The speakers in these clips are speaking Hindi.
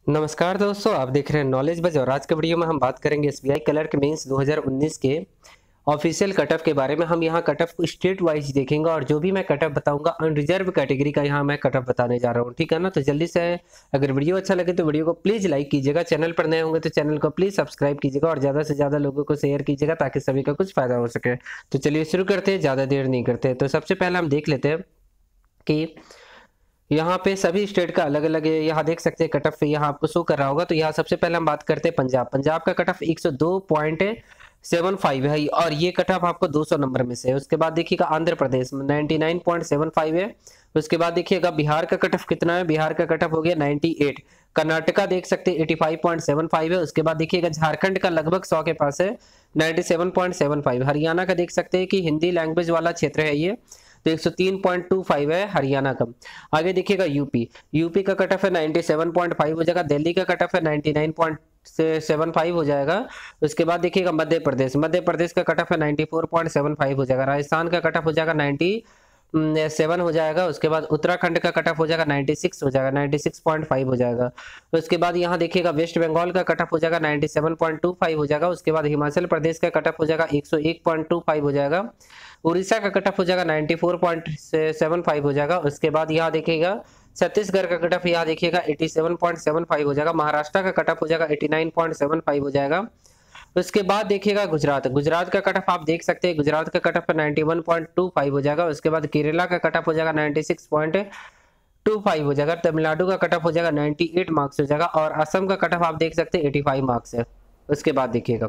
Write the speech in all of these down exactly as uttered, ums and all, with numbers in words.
नमस्कार दोस्तों, आप देख रहे हैं नॉलेज बज और आज के वीडियो में हम बात करेंगे एसबीआई क्लर्क मेंस दो हज़ार उन्नीस के ऑफिशियल कटऑफ के बारे में। हम यहाँ कटऑफ को स्टेट वाइज देखेंगे और जो भी मैं कटऑफ बताऊंगा अनरिजर्व कैटेगरी का यहाँ मैं कटऑफ बताने जा रहा हूँ, ठीक है ना। तो जल्दी से अगर वीडियो अच्छा लगे तो वीडियो को प्लीज़ लाइक कीजिएगा, चैनल पर नए होंगे तो चैनल को प्लीज़ सब्सक्राइब कीजिएगा और ज़्यादा से ज़्यादा लोगों को शेयर कीजिएगा ताकि सभी का कुछ फायदा हो सके। तो चलिए शुरू करते हैं, ज़्यादा देर नहीं करते। तो सबसे पहले हम देख लेते हैं कि यहाँ पे सभी स्टेट का अलग अलग है। यहाँ देख सकते हैं कट ऑफ यहाँ आपको शो कर रहा होगा। तो यहाँ सबसे पहले हम बात करते हैं पंजाब। पंजाब का कट ऑफ एक सौ दो पॉइंट सेवन फाइव है और ये कट ऑफ आपको दो सौ नंबर में से है। उसके बाद देखिएगा आंध्र प्रदेश में निन्यानवे पॉइंट सेवन फाइव है। उसके बाद देखिएगा बिहार का कट ऑफ कितना है, बिहार का कट ऑफ हो गया अट्ठानवे। कर्नाटका देख सकते हैं पचासी पॉइंट सेवन फाइव है। उसके बाद देखिएगा झारखंड का लगभग सौ के पास है सत्तानवे पॉइंट सेवन फाइव। हरियाणा का देख सकते हैं कि हिंदी लैंग्वेज वाला क्षेत्र है ये, तो एक सौ तीन पॉइंट दो पाँच है हरियाणा का। आगे देखिएगा यूपी, यूपी का कट ऑफ है सत्तानवे पॉइंट पाँच हो जाएगा। दिल्ली का कट ऑफ है निन्यानवे पॉइंट सेवन फाइव हो जाएगा। उसके बाद देखिएगा मध्य प्रदेश, मध्य प्रदेश का कट ऑफ है चौरानवे पॉइंट सेवन फाइव हो जाएगा। राजस्थान का कट ऑफ हो जाएगा सत्तानवे हो जाएगा। उसके बाद उत्तराखंड का कट ऑफ हो जाएगा छियानवे हो जाएगा, छियानवे पॉइंट पाँच हो जाएगा। उसके बाद यहाँ देखिएगा वेस्ट बंगाल का कट ऑफ हो जाएगा सत्तानवे पॉइंट दो पाँच हो जाएगा। उसके बाद हिमाचल प्रदेश का कट ऑफ हो जाएगा एक सौ एक पॉइंट दो पाँच हो जाएगा। उड़ीसा का कट ऑफ हो जाएगा चौरानवे पॉइंट सेवन फाइव हो जाएगा। उसके बाद यहाँ देखिएगा छत्तीसगढ़ का कट ऑफ यहाँ देखिएगा सत्तासी पॉइंट सेवन फाइव हो जाएगा। महाराष्ट्र का कट ऑफ हो जाएगा नवासी पॉइंट सेवन फाइव हो जाएगा। उसके बाद देखिएगा गुजरात, गुजरात का कट ऑफ आप देख सकते हैं, गुजरात का कट ऑफ इक्यानवे पॉइंट दो पाँच हो जाएगा। उसके बाद केरला का कट ऑफ हो जाएगा छियानवे पॉइंट दो पाँच हो जाएगा। तमिलनाडु का कट ऑफ हो जाएगा अट्ठानवे मार्क्स हो जाएगा और असम का कट ऑफ आप देख सकते हैं पचासी मार्क्स है। उसके बाद देखिएगा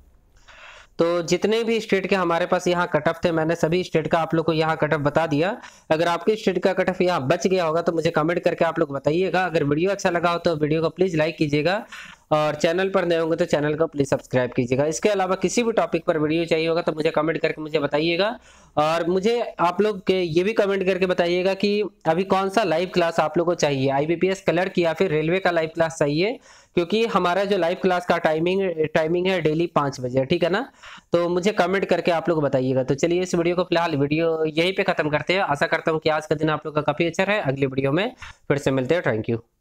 तो जितने भी स्टेट के हमारे पास यहाँ कट ऑफ थे मैंने सभी स्टेट का आप लोग को यहाँ कट ऑफ बता दिया। अगर आपके स्टेट का कट ऑफ यहाँ बच गया होगा तो मुझे कमेंट करके आप लोग बताइएगा। अगर वीडियो अच्छा लगा हो तो वीडियो को प्लीज लाइक कीजिएगा और चैनल पर नए होंगे तो चैनल को प्लीज सब्सक्राइब कीजिएगा। इसके अलावा किसी भी टॉपिक पर वीडियो चाहिए होगा तो मुझे कमेंट करके मुझे बताइएगा और मुझे आप लोग के ये भी कमेंट करके बताइएगा कि अभी कौन सा लाइव क्लास आप लोग को चाहिए, आईबीपीएस क्लर्क या फिर रेलवे का लाइव क्लास चाहिए, क्योंकि हमारा जो लाइव क्लास का टाइमिंग टाइमिंग है डेली पाँच बजे, ठीक है ना। तो मुझे कमेंट करके आप लोग बताइएगा। तो चलिए इस वीडियो को फिलहाल वीडियो यहीं पे खत्म करते हैं। आशा करता हूँ कि आज का दिन आप लोग का काफी अच्छा रहे। अगली वीडियो में फिर से मिलते हैं। Thank you.